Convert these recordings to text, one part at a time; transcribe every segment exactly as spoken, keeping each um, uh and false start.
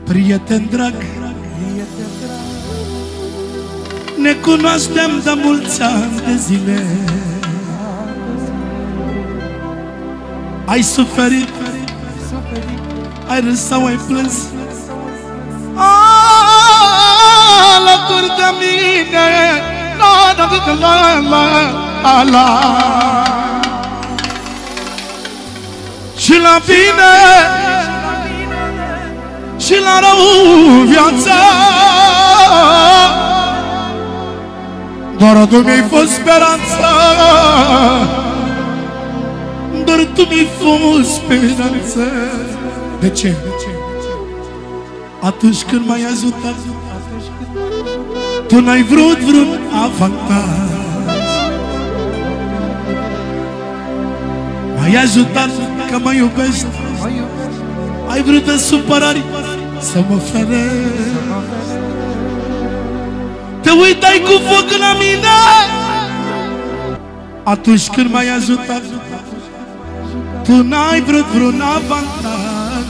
Prieten drag, ne cunoaștem de mulți ani de zile. Ai suferit, ai râs sau ai plâns alături de mine. La la la la la. Și la bine și la rău viața, doar tu mi-ai fost speranța, doar tu mi-ai fost speranța. De ce? Atunci când m-ai ajutat, tu n-ai vrut vreun avantaj. M-ai ajutat că mă iubești, ai vrut de supărări să mă ferești. Te uitai cu foc la mine atunci când m-ai ajutat, tu n-ai vrut vreun avantaj.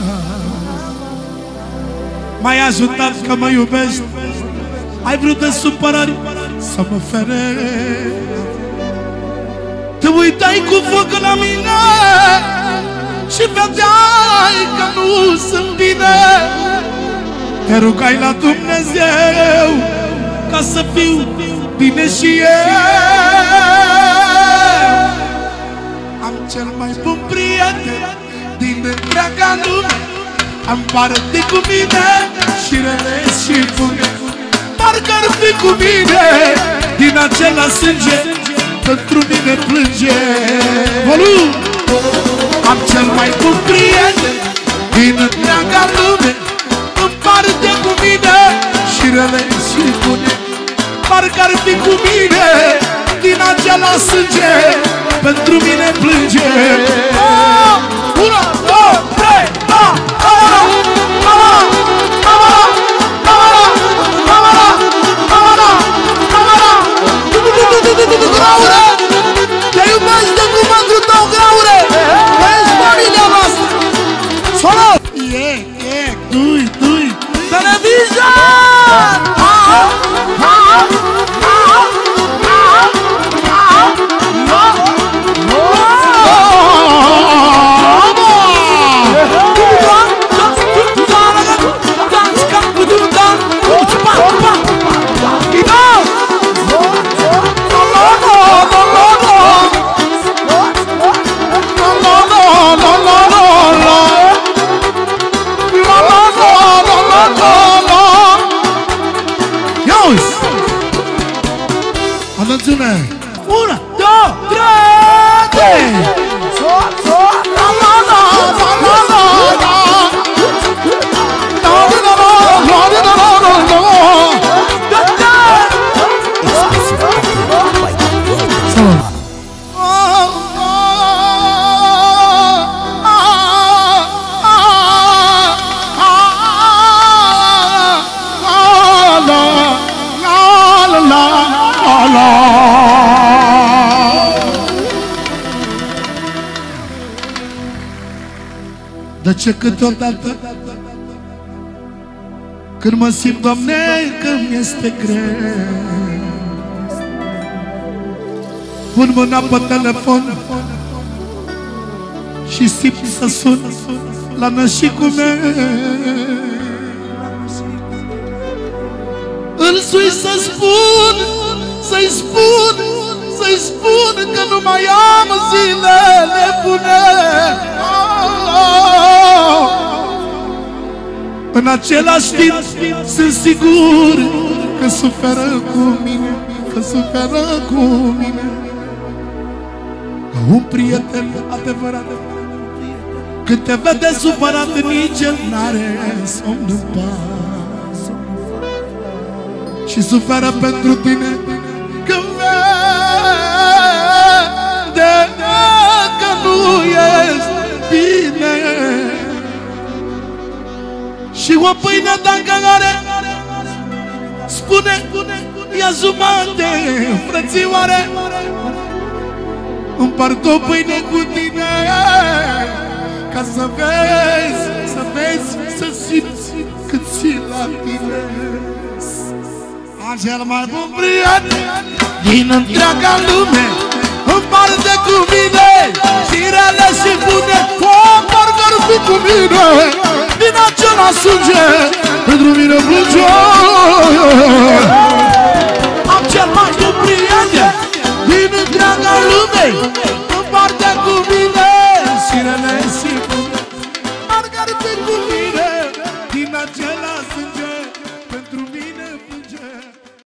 M-ai ajutat că mă iubești, ai vrut de supărări să mă ferești. Te uitai cu foc la mine și vedeai că nu sunt bine. Te rugai la Dumnezeu ca să fiu bine și eu. Am cel mai bun prieten din întreaga lume, împarte cu mine și rele și bune. Parcă ar fi cu mine din același sânge, pentru mine plânge. Volum! Am cel mai bun prieten din întreaga lume, împarte cu mine și rele și bune. Parcă ar fi cu mine din același sânge, pentru mine plânge. Oh! Una, două, trei, da! Graure! Te iubește cu mândrul tău, Graure! Ești familia noastră! Sonor! Yeah, yeah, dui, dui! Televizion! Attenzione! Una, due, tre, tre! So, so, la la la la la la la! La la la la la la la la! De ce câteodată când mă simt, Doamne, că mi-este greu, pun mâna pe telefon și simt să sun la nășicul meu. Îl sui să spun, să-i spun, să-i spun că nu mai am zilele bune. În același timp sunt sigur că suferă cu mine, că suferă cu mine. Ca un prieten adevărat, când te vede supărat, nici el n-are somn în pas și suferă pentru tine când vede că nu ești bine. Și o pâine dacă are, spune, ia jumate, frățioare, împart o pâine cu tine, ca să vezi, să vezi, să simți cât happiness. Am cel mai bun prieten din întreaga lume, împarte cu mine și rele și bune. O, parcă ar fi cu mine din acela sânge, pentru mine plânge. Am cel mai bun prieten din întreaga lume, împarte cu mine